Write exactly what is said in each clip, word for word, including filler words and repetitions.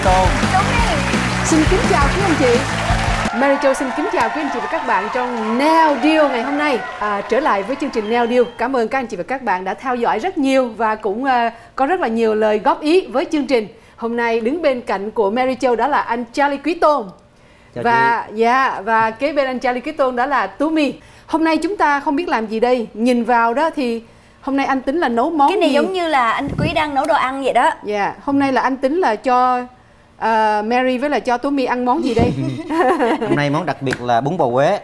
Tôn. Đúng đi. Xin kính chào quý anh chị. Mary Châu xin kính chào quý anh chị và các bạn trong Naildeal ngày hôm nay. À, trở lại với chương trình Naildeal. Cảm ơn các anh chị và các bạn đã theo dõi rất nhiều và cũng uh, có rất là nhiều lời góp ý với chương trình. Hôm nay đứng bên cạnh của Mary Châu đó là anh Charlie Quý Tôn. Chào và dạ yeah, và kế bên anh Charlie Quý Tôn đó là Tú My. Hôm nay chúng ta không biết làm gì đây. Nhìn vào đó thì hôm nay anh tính là nấu món Cái này gì? giống như là anh Quý đang nấu đồ ăn vậy đó. Dạ, yeah. Hôm nay là anh tính là cho uh, Mary với là cho Tú My ăn món gì đây? Hôm nay món đặc biệt là bún bò Huế.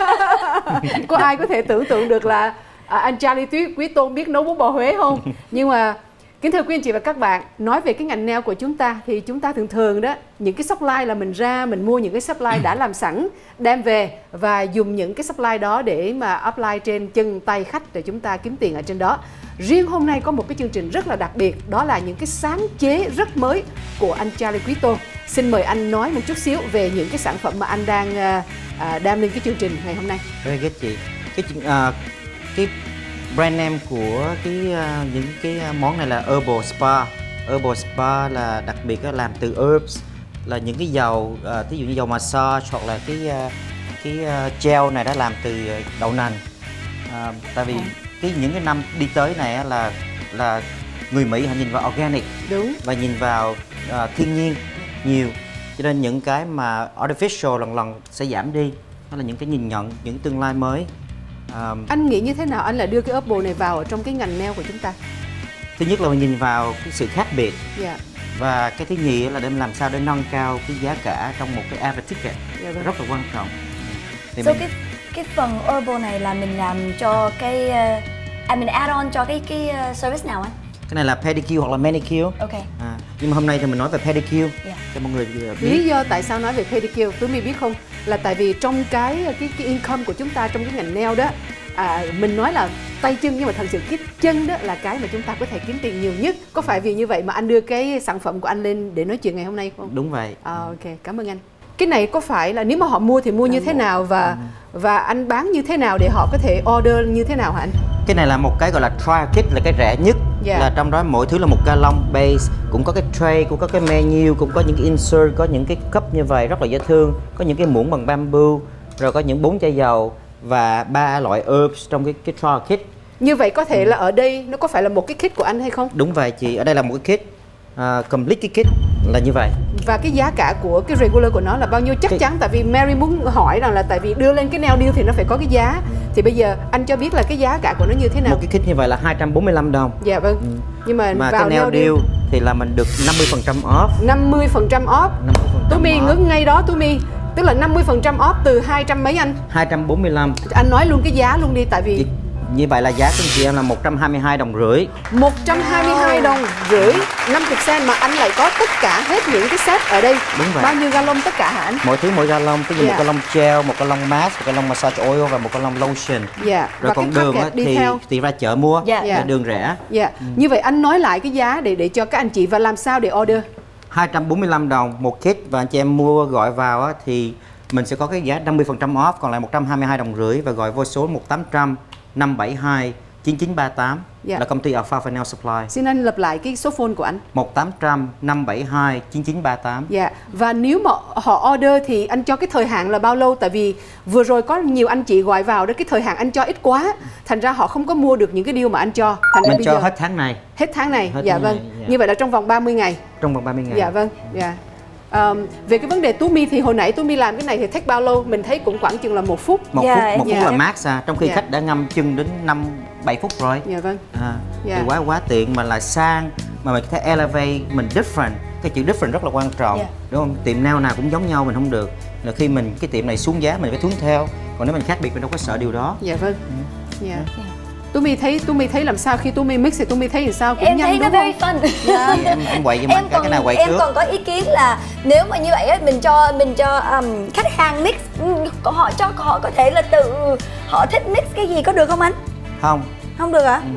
Có ai có thể tưởng tượng được là à, anh Charlie Quý Tôn biết nấu bún bò Huế không? Nhưng mà kính thưa quý anh chị và các bạn, nói về cái ngành nail của chúng ta thì chúng ta thường thường đó, những cái supply là mình ra mình mua những cái supply đã làm sẵn đem về và dùng những cái supply đó để mà apply trên chân tay khách để chúng ta kiếm tiền ở trên đó. Riêng hôm nay có một cái chương trình rất là đặc biệt, đó là những cái sáng chế rất mới của anh Charlie Quý Tôn. Xin mời anh nói một chút xíu về những cái sản phẩm mà anh đang à, à, đem lên cái chương trình ngày hôm nay. Very good chị. Cái uh, cái brand name của cái uh, những cái món này là Herbalspa. Herbalspa là đặc biệt là làm từ herbs, là những cái dầu, uh, ví dụ như dầu massage hoặc là cái uh, cái uh, gel này đã làm từ đậu nành. Uh, tại vì cái những cái năm đi tới này là là người Mỹ họ nhìn vào organic. Đúng. Và nhìn vào uh, thiên nhiên nhiều, cho nên những cái mà artificial lần lần sẽ giảm đi. Đó là những cái nhìn nhận, những tương lai mới. Um, anh nghĩ như thế nào anh lại đưa cái herbal này vào ở trong cái ngành nail của chúng ta? Thứ nhất là mình nhìn vào cái sự khác biệt. Yeah. Và cái thứ nhì là để làm sao để nâng cao cái giá cả trong một cái average ticket. Yeah, rất là quan trọng. Thì so mình... cái cái phần herbal này là mình làm cho cái uh, à, mình add on cho cái cái uh, service nào anh? Cái này là pedicure hoặc là manicure. Ok. À, nhưng mà hôm nay thì mình nói về pedicure. Yeah. Cho mọi người biết. Lý do tại sao nói về pedicure, Tú My biết không? Là tại vì trong cái cái cái income của chúng ta trong cái ngành nail đó, à, mình nói là tay chân nhưng mà thật sự cái chân đó là cái mà chúng ta có thể kiếm tiền nhiều nhất. Có phải vì như vậy mà anh đưa cái sản phẩm của anh lên để nói chuyện ngày hôm nay không? Đúng vậy. À, ok, cảm ơn anh. Cái này có phải là nếu mà họ mua thì mua như thế nào và ừ. và anh bán như thế nào để họ có thể order như thế nào hả anh? Cái này là một cái gọi là trial kit, là cái rẻ nhất. Yeah. Là trong đó mỗi thứ là một gallon base, cũng có cái tray, cũng có cái menu, cũng có những cái insert, có những cái cup như vậy rất là dễ thương, có những cái muỗng bằng bamboo, rồi có những bốn chai dầu và ba loại herbs trong cái cái trial kit. Như vậy có thể ừ. là ở đây nó có phải là một cái kit của anh hay không? Đúng vậy chị, ở đây là một cái kit. Uh, complete cái kit là như vậy. Và cái giá cả của cái regular của nó là bao nhiêu? Chắc cái... chắn tại vì Mary muốn hỏi rằng là tại vì đưa lên cái Naildeal thì nó phải có cái giá. Ừ. Thì bây giờ anh cho biết là cái giá cả của nó như thế nào? Một cái kit như vậy là hai trăm bốn mươi lăm đồng. Dạ vâng. Ừ. Nhưng mà, mà vào cái Naildeal thì là mình được năm mươi phần trăm off. năm mươi phần trăm off. Tú My ngưng ngay đó Tú My. Tức là năm mươi phần trăm off từ hai trăm mấy anh? hai trăm bốn mươi lăm. Anh nói luôn cái giá luôn đi tại vì chị... Như vậy là giá của chị em là một trăm hai mươi hai đồng rưỡi. một trăm hai mươi hai đồng rưỡi, năm mươi cent mà anh lại có tất cả hết những cái set ở đây. Đúng vậy. Bao nhiêu gallon tất cả hả anh? Mỗi thứ mỗi gallon, ví dụ yeah. một gallon gel, một gallon mask, một gallon massage oil và một gallon lotion. Yeah. Rồi và còn đường á, thì theo. thì ra chợ mua, yeah. Yeah. đường rẻ. Yeah. Ừ. Như vậy anh nói lại cái giá để để cho các anh chị và làm sao để order? hai trăm bốn mươi lăm đồng một kit và anh chị em mua gọi vào á, thì mình sẽ có cái giá năm mươi phần trăm off, còn lại một trăm hai mươi hai đồng rưỡi và gọi vô số một tám không không năm bảy hai chín chín ba tám. Yeah. Là công ty Alfalfa Nail Supply. Xin anh lặp lại cái số phone của anh. một tám không không năm bảy hai chín chín ba tám. Dạ. Yeah. Và nếu mà họ order thì anh cho cái thời hạn là bao lâu? Tại vì vừa rồi có nhiều anh chị gọi vào đó, cái thời hạn anh cho ít quá, thành ra họ không có mua được những cái deal mà anh cho. Thành Mình ra cho giờ... hết tháng này. Hết tháng này. Hết dạ tháng vâng. này. Yeah. Như vậy là trong vòng ba mươi ngày. Trong vòng ba mươi ngày. Dạ vâng. Dạ. Yeah. Um, về cái vấn đề Tú My thì hồi nãy Tú My làm cái này thì take bao lâu? Mình thấy cũng khoảng chừng là một phút. Một yeah, phút, một yeah. phút là max à. Trong khi yeah. khách đã ngâm chân đến năm bảy phút rồi. Dạ vâng. À, yeah. Thì quá quá tiện mà là sang mà mình có thể elevate, mình different. Cái chữ different rất là quan trọng, yeah. đúng không? Tiệm nail nào cũng giống nhau mình không được. Là khi mình cái tiệm này xuống giá mình phải thuấn theo. Còn nếu mình khác biệt mình đâu có sợ điều đó. Dạ vâng. Ừ. Yeah. Yeah. Tú My thấy Tú My thấy làm sao khi Tú My mix thì Tú My thấy làm sao cũng em nhanh thấy đúng nó không? very fun. Yeah. Em em quậy nhưng mà cái, cái nào quậy em trước. Em còn có ý kiến là nếu mà như vậy á, mình cho mình cho um, khách hàng mix, họ cho họ có thể là tự họ thích mix cái gì có được không anh? Không. Không được hả?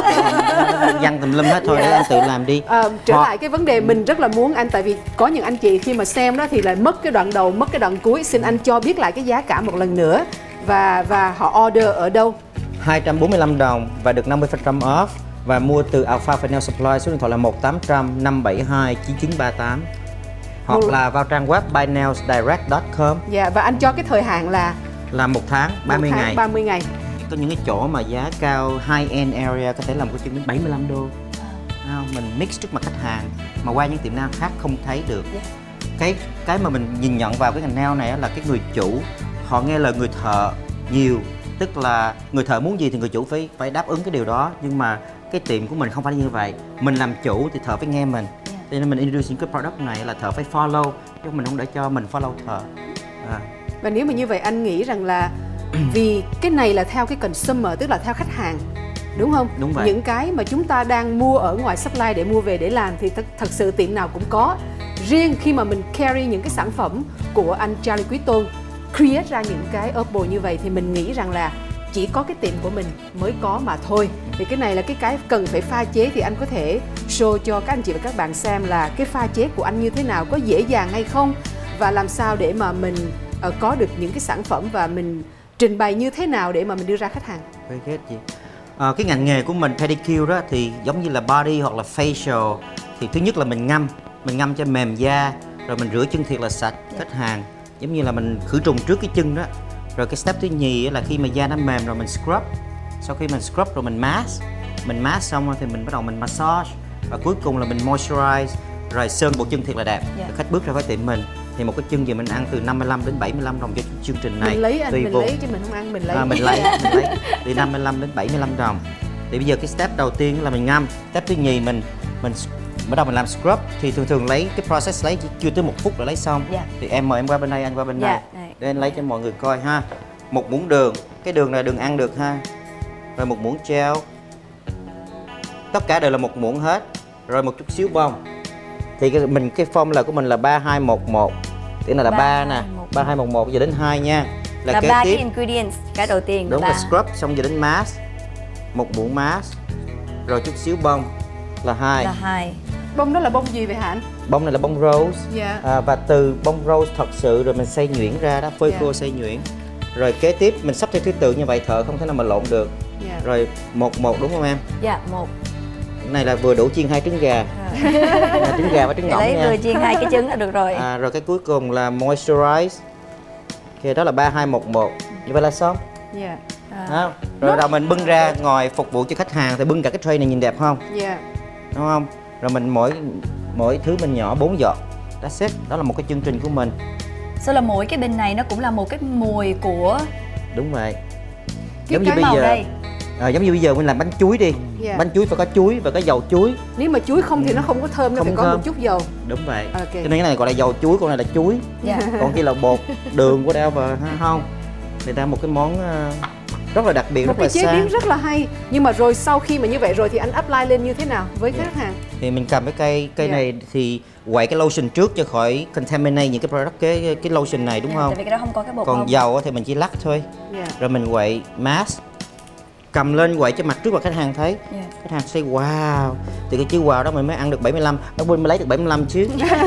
Văng tùm lum hết thôi, để anh tự làm đi. À, trở họ... lại cái vấn đề mình rất là muốn anh, tại vì có những anh chị khi mà xem đó thì lại mất cái đoạn đầu, mất cái đoạn cuối. Xin anh cho biết lại cái giá cả một lần nữa và và họ order ở đâu? hai trăm bốn mươi lăm đồng và được năm mươi phần trăm off và mua từ Alfalfa Nail Supply, số điện thoại là một tám không không năm bảy hai chín chín ba tám. Hoặc là vào trang web buy nails direct chấm com. Dạ, và anh cho cái thời hạn là Là một tháng, ba mươi một tháng, ngày. ba mươi ngày. Có những cái chỗ mà giá cao, high end area có thể làm cái chuyện đến bảy mươi lăm đô. À, mình mix trước mặt khách hàng mà qua những tiệm nail khác không thấy được. Yeah. Cái cái mà mình nhìn nhận vào cái ngành nail này là cái người chủ họ nghe lời người thợ nhiều, tức là người thợ muốn gì thì người chủ phải phải đáp ứng cái điều đó, nhưng mà cái tiệm của mình không phải như vậy. Mình làm chủ thì thợ phải nghe mình. Yeah. Cho nên mình introduce những cái product này là thợ phải follow, chứ mình không để cho mình follow thợ. À. Và nếu mà như vậy anh nghĩ rằng là vì cái này là theo cái consumer, tức là theo khách hàng, đúng không? Đúng vậy. Những cái mà chúng ta đang mua ở ngoài supply để mua về để làm thì th thật sự tiệm nào cũng có. Riêng khi mà mình carry những cái sản phẩm của anh Charlie Quý Tôn create ra những cái herbal như vậy thì mình nghĩ rằng là chỉ có cái tiệm của mình mới có mà thôi. Thì cái này là cái cái cần phải pha chế, thì anh có thể show cho các anh chị và các bạn xem là cái pha chế của anh như thế nào, có dễ dàng hay không, và làm sao để mà mình uh, có được những cái sản phẩm và mình trình bày như thế nào để mà mình đưa ra khách hàng. Very good, chị. À, cái ngành nghề của mình pedicure đó thì giống như là body hoặc là facial, thì thứ nhất là mình ngâm, mình ngâm cho mềm da, rồi mình rửa chân thiệt là sạch. Yeah. Khách hàng giống như là mình khử trùng trước cái chân đó. Rồi cái step thứ nhì là khi mà da nó mềm rồi mình scrub. Sau khi mình scrub rồi mình mask, mình mask xong rồi thì mình bắt đầu mình massage, và cuối cùng là mình moisturize, rồi sơn bộ chân thiệt là đẹp. Yeah. Khách bước ra khỏi tiệm mình thì một cái chân gì mình ăn từ năm mươi lăm đến bảy mươi lăm đồng cho chương trình này. Mình lấy anh, tùy mình vùng. lấy chứ mình không ăn, mình lấy. À, mình lấy, mình lấy từ năm mươi lăm đến bảy mươi lăm đồng. Thì bây giờ cái step đầu tiên là mình ngâm, step thứ nhì mình mình bắt đầu mình làm scrub, thì thường thường lấy cái process lấy chỉ chưa tới một phút là lấy xong. Yeah. Thì em mời em qua bên đây, anh qua bên Yeah. đây để anh lấy cho mọi người coi ha. Một muỗng đường, cái đường này đường ăn được ha. Rồi một muỗng gel, tất cả đều là một muỗng hết. Rồi một chút xíu bông. Thì cái, mình cái formula của mình là ba hai một một. Tức là là ba nè, ba hai một một giờ đến hai nha. Là, là ba cái ingredients, cái đầu tiên. Đúng là scrub xong giờ đến mask. Một muỗng mask. Rồi chút xíu bông là hai. Là hai. Bông đó là bông gì vậy hả anh? Bông này là bông rose. Yeah. À, và từ bông rose thật sự rồi mình xay nhuyễn ra đó, phơi Yeah. khô xay nhuyễn. Rồi kế tiếp mình sắp theo thứ tự như vậy, thợ không thể nào mà lộn được. Yeah. Rồi một một đúng không em? Dạ, một. Cái này là vừa đủ chiên hai trứng gà. À, trứng gà và trứng ngỗng lấy nha. vừa chiên hai cái trứng là được rồi. À, rồi cái cuối cùng là moisturize. Ok, đó là ba hai một một. Như vậy là xong. Yeah. À. Đó. Rồi đầu mình bưng ra ngồi phục vụ cho khách hàng, thì bưng cả cái tray này nhìn đẹp không? Yeah. Đúng không? Rồi mình mỗi mỗi thứ mình nhỏ bốn giọt. That's it. Đó là một cái chương trình của mình. Sau là mỗi cái bình này nó cũng là một cái mùi của. Đúng vậy. Cái giống như bây giờ đây. À, giống như bây giờ mình làm bánh chuối đi. Yeah. Bánh chuối phải có chuối và có dầu chuối. Nếu mà chuối không thì nó không có thơm, nó không phải có thơm. một chút dầu. Đúng vậy. Okay. Cho nên cái này gọi là dầu chuối, con này là chuối. Yeah. Còn kia là bột đường của đeo vào không. Người ta một cái món rất là đặc biệt, một rất cái là chế sang. biến rất là hay. Nhưng mà rồi sau khi mà như vậy rồi thì anh apply lên như thế nào với yeah. khách hàng? Thì mình cầm cái cây cây yeah. này thì quậy cái lotion trước cho khỏi contaminate những cái product, cái cái lotion này đúng yeah, không? Tại vì cái đó không có cái bột. Còn bông. dầu thì mình chỉ lắc thôi. Yeah. Rồi mình quậy mask, cầm lên quậy cho mặt trước mặt khách hàng thấy. Yeah. Khách hàng say wow, thì cái chữ wow đó mình mới ăn được bảy mươi lăm, nó mới lấy được bảy mươi lăm chứ.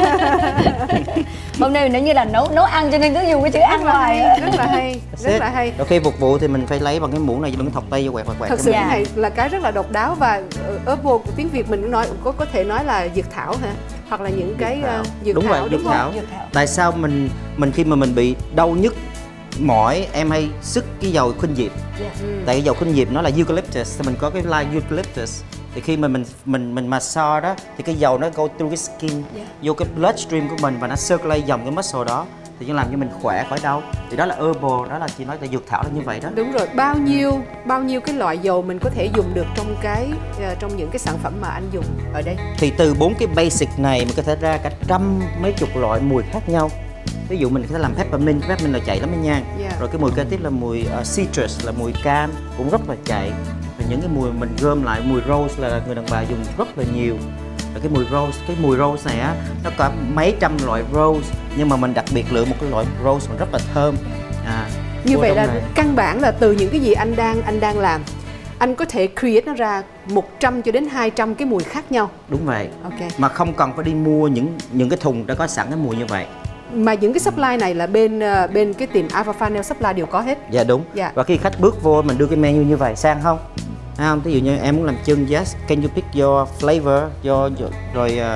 Hôm nay nếu như là nấu nấu ăn cho nên cứ dùng cái chữ ăn hoài. Rất là hay, rất là hay. Rồi khi phục vụ thì mình phải lấy bằng cái muỗng này, đừng thọc tay vô quẹt quẹt quẹt. Thật sự cái này là cái rất là độc đáo, và herbal của tiếng Việt mình nói có có thể nói là dược thảo hả? Hoặc là những cái dược thảo. Uh, dược đúng thảo, vậy, đúng dược không? thảo. Dược thảo. Tại sao mình mình khi mà mình bị đau nhức mỏi, em hay sức cái dầu khuynh diệp. Yeah. Ừ. Tại cái dầu khuynh diệp nó là eucalyptus, mình có cái line eucalyptus. Thì khi mà mình mình mình massage đó thì cái dầu nó go through cái skin, yeah. vô cái bloodstream của mình và nó circulate dòng cái muscle đó, thì nó làm cho mình khỏe khỏi đau. Thì đó là herbal, đó là chị nói là dược thảo là như vậy đó. Đúng rồi. Bao nhiêu bao nhiêu cái loại dầu mình có thể dùng được trong cái uh, trong những cái sản phẩm mà anh dùng ở đây? Thì từ bốn cái basic này mình có thể ra cả trăm mấy chục loại mùi khác nhau. Ví dụ mình có thể làm peppermint, peppermint là chạy lắm nha. Yeah. Rồi cái mùi kế tiếp là mùi uh, citrus, là mùi cam, cũng rất là chạy. Rồi những cái mùi mình gom lại, mùi rose là người đàn bà dùng rất là nhiều. Rồi cái mùi rose, cái mùi rose này á, nó có mấy trăm loại rose, nhưng mà mình đặc biệt lựa một cái loại rose mà rất là thơm. À, như vậy là này. Căn bản là từ những cái gì anh đang anh đang làm, anh có thể create nó ra một trăm cho đến hai trăm cái mùi khác nhau. Đúng vậy. Okay. Mà không cần phải đi mua những những cái thùng đã có sẵn cái mùi như vậy. Mà những cái supply này là bên uh, bên cái tiệm Alfalfa Nail Supply đều có hết. Dạ đúng. Dạ. Và khi khách bước vô mình đưa cái menu như vậy, sang không? À, không, ví dụ như em muốn làm chân, yes, can you pick your flavor, your, your rồi uh,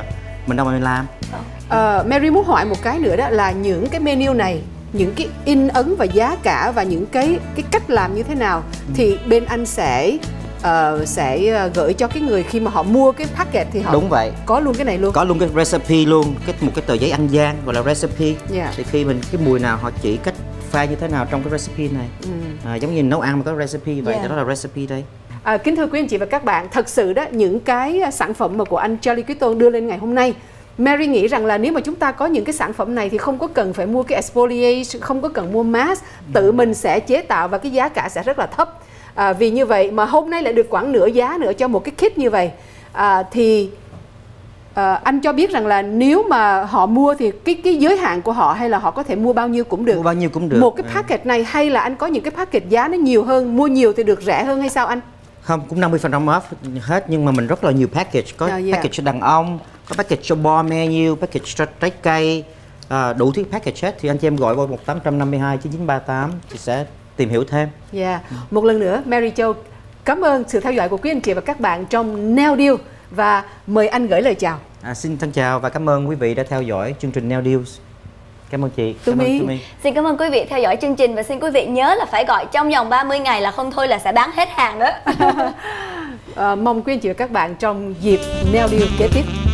mình đâu mà mình làm. Uh, Mary muốn hỏi một cái nữa đó là những cái menu này, những cái in ấn và giá cả và những cái cái cách làm như thế nào ừ. thì bên anh sẽ uh, sẽ gửi cho cái người khi mà họ mua cái packet thì họ đúng vậy, có luôn cái này luôn, có luôn cái recipe luôn, cái một cái tờ giấy ăn gian gọi là recipe. Yeah. Thì khi mình cái mùi nào họ chỉ cách pha như thế nào trong cái recipe này. Ừ. À, giống như nấu ăn mà có recipe vậy, yeah. đó là recipe đây. À, kính thưa quý anh chị và các bạn, thật sự đó những cái sản phẩm mà của anh Charlie Quý Tôn đưa lên ngày hôm nay, Mary nghĩ rằng là nếu mà chúng ta có những cái sản phẩm này thì không có cần phải mua cái exfoliate, không có cần mua mask, tự mình sẽ chế tạo và cái giá cả sẽ rất là thấp. À, vì như vậy mà hôm nay lại được khoảng nửa giá nữa cho một cái kit như vậy. À, thì à, anh cho biết rằng là nếu mà họ mua thì cái cái giới hạn của họ hay là họ có thể mua bao nhiêu cũng được. Mua bao nhiêu cũng được. Một cái packet này hay là anh có những cái packet giá nó nhiều hơn, mua nhiều thì được rẻ hơn hay sao anh? Không, cũng năm mươi phần trăm off hết, nhưng mà mình rất là nhiều package. Có oh, yeah. package cho đàn ông, có package cho bar menu, package cho trái cây, à, đủ thứ package hết. Thì anh chị em gọi vào một tám năm hai chín chín ba tám thì sẽ tìm hiểu thêm. Yeah. Một lần nữa Mary Châu cảm ơn sự theo dõi của quý anh chị và các bạn trong Naildeal và mời anh gửi lời chào. À, xin thân chào và cảm ơn quý vị đã theo dõi chương trình Naildeal. Cảm ơn chị. Cảm ơn Tumi. Xin cảm ơn quý vị theo dõi chương trình và xin quý vị nhớ là phải gọi trong vòng ba mươi ngày là không thôi là sẽ bán hết hàng đó. à, mong quý anh chị và các bạn trong dịp Naildeal kế tiếp.